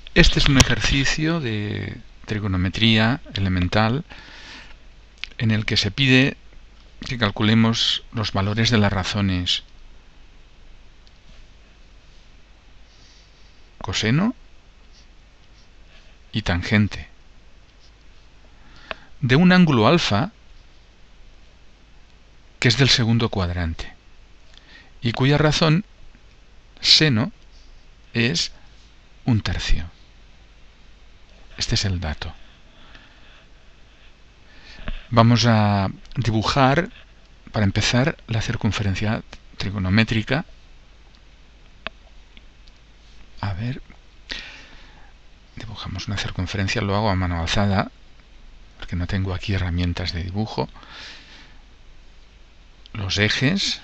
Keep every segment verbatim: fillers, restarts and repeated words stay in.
Este es un ejercicio de trigonometría elemental en el que se pide que calculemos los valores de las razones coseno y tangente de un ángulo alfa que es del segundo cuadrante y cuya razón seno es un tercio. Este es el dato. Vamos a dibujar, para empezar, la circunferencia trigonométrica. A ver, dibujamos una circunferencia, lo hago a mano alzada, porque no tengo aquí herramientas de dibujo. Los ejes,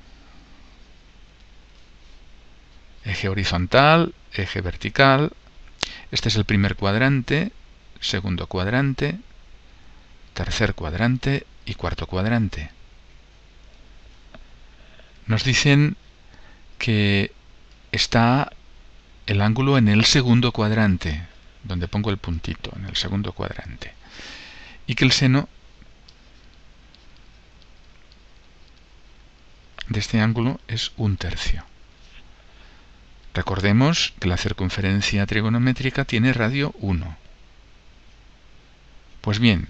eje horizontal, eje vertical. Este es el primer cuadrante, segundo cuadrante, tercer cuadrante y cuarto cuadrante. Nos dicen que está el ángulo en el segundo cuadrante, donde pongo el puntito, en el segundo cuadrante, y que el seno de este ángulo es un tercio. Recordemos que la circunferencia trigonométrica tiene radio uno. Pues bien,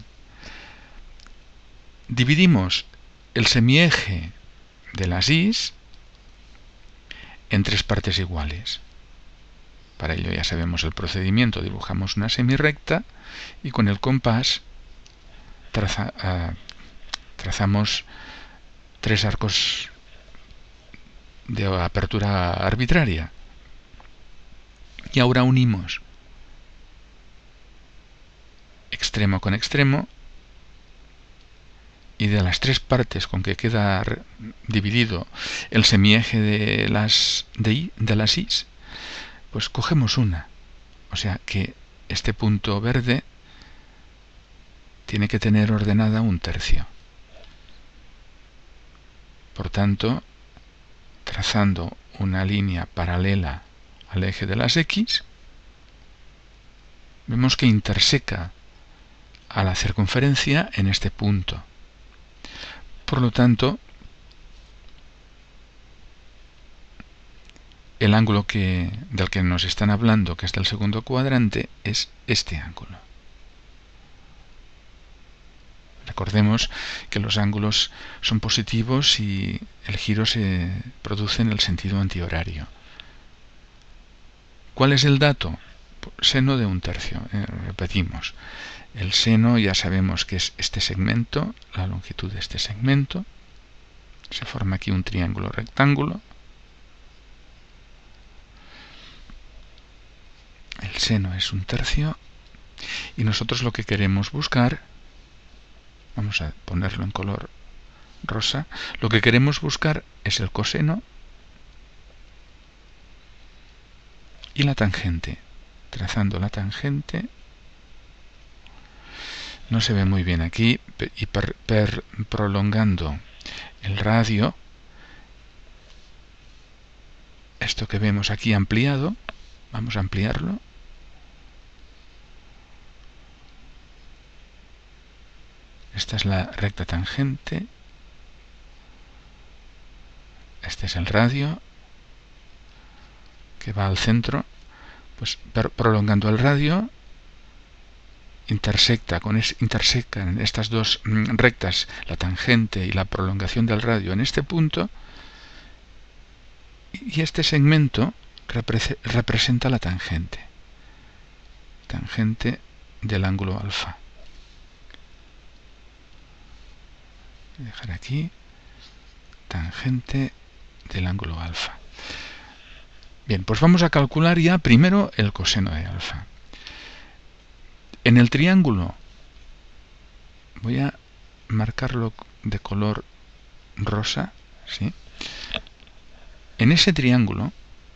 dividimos el semieje de las is en tres partes iguales. Para ello ya sabemos el procedimiento. Dibujamos una semirrecta y con el compás traza, uh, trazamos tres arcos de apertura arbitraria. Y ahora unimos extremo con extremo, y de las tres partes con que queda dividido el semieje de las, de, I, de las is, pues cogemos una. O sea que este punto verde tiene que tener ordenada un tercio. Por tanto, trazando una línea paralela al eje de las X, vemos que interseca a la circunferencia en este punto. Por lo tanto, el ángulo que, del que nos están hablando, que es del segundo cuadrante, es este ángulo. Recordemos que los ángulos son positivos si el giro se produce en el sentido antihorario. ¿Cuál es el dato? Seno de un tercio. Eh, repetimos. El seno ya sabemos que es este segmento, la longitud de este segmento. Se forma aquí un triángulo rectángulo. El seno es un tercio. Y nosotros lo que queremos buscar, vamos a ponerlo en color rosa, lo que queremos buscar es el coseno y la tangente. Trazando la tangente, no se ve muy bien aquí, y per, per, prolongando el radio, esto que vemos aquí ampliado, vamos a ampliarlo. Esta es la recta tangente, este es el radio que va al centro. Pues prolongando el radio, intersecta con es, intersecan estas dos mm, rectas, la tangente y la prolongación del radio en este punto, y este segmento repre representa la tangente, tangente del ángulo alfa. Voy a dejar aquí tangente del ángulo alfa. Bien, pues vamos a calcular ya primero el coseno de alfa. En el triángulo, voy a marcarlo de color rosa, ¿sí? En ese triángulo,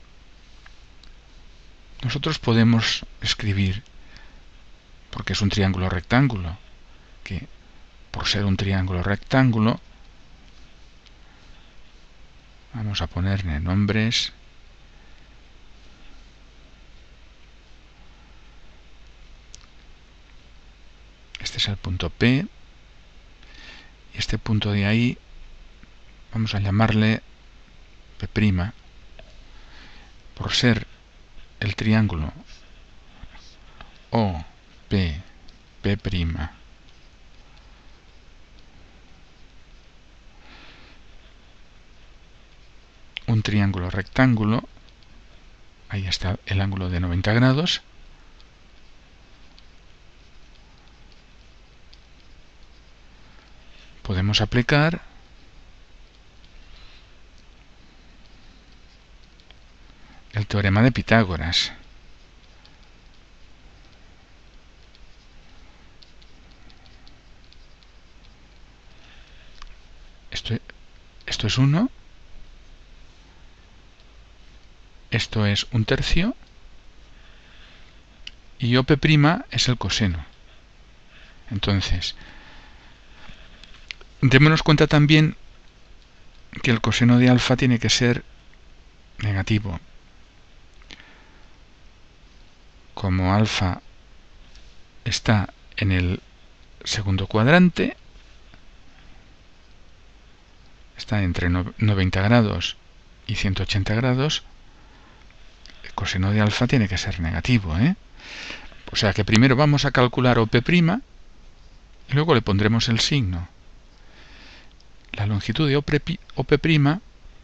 nosotros podemos escribir, porque es un triángulo rectángulo, que por ser un triángulo rectángulo, vamos a ponerle nombres Este es el punto P. Y este punto de ahí, vamos a llamarle P', por ser el triángulo O P P', un triángulo rectángulo. Ahí está el ángulo de noventa grados. Podemos aplicar el teorema de Pitágoras. Esto, esto es uno. Esto es un tercio. Y O P' es el coseno. Entonces, démonos cuenta también que el coseno de alfa tiene que ser negativo. Como alfa está en el segundo cuadrante, está entre noventa grados y ciento ochenta grados, el coseno de alfa tiene que ser negativo, ¿eh? O sea que primero vamos a calcular O P' y luego le pondremos el signo. La longitud de O P'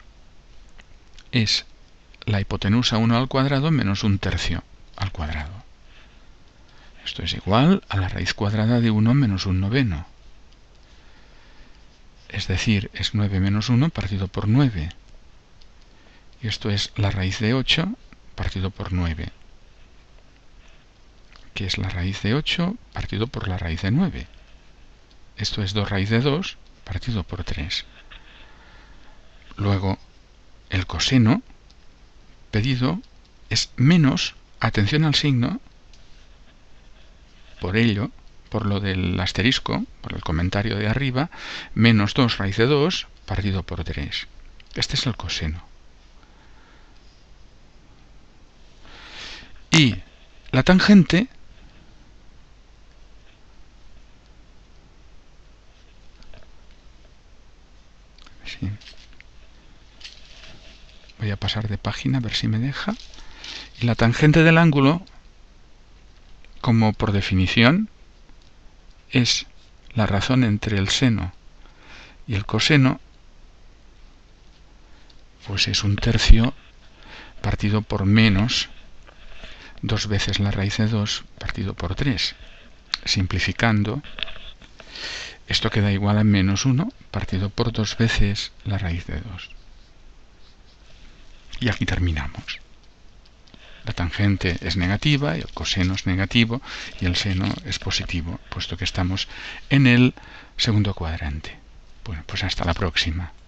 es la hipotenusa uno al cuadrado menos un tercio al cuadrado. Esto es igual a la raíz cuadrada de uno menos un noveno. Es decir, es nueve menos uno partido por nueve. Y esto es la raíz de ocho partido por nueve. Que es la raíz de ocho partido por la raíz de nueve. Esto es dos raíz de dos partido por tres. Luego, el coseno pedido es menos, atención al signo, por ello, por lo del asterisco, por el comentario de arriba, menos dos raíz de dos partido por tres. Este es el coseno. Y la tangente sí. Voy a pasar de página a ver si me deja. Y la tangente del ángulo, como por definición, es la razón entre el seno y el coseno, pues es un tercio partido por menos dos veces la raíz de dos partido por tres. Simplificando, esto queda igual a menos uno partido por dos veces la raíz de dos. Y aquí terminamos. La tangente es negativa, y el coseno es negativo, y el seno es positivo, puesto que estamos en el segundo cuadrante. Bueno, pues hasta la próxima.